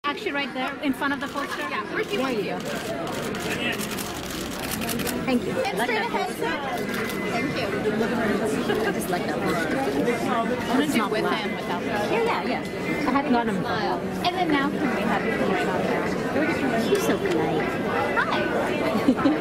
Actually, right there in front of the poster. Yeah, where do you want to go? Thank you. And straight ahead, sir. Thank you. I just like that one. I want to do with him, without him. Yeah. I haven't gotten him. And then now can we have you right on there? She's so polite. Hi.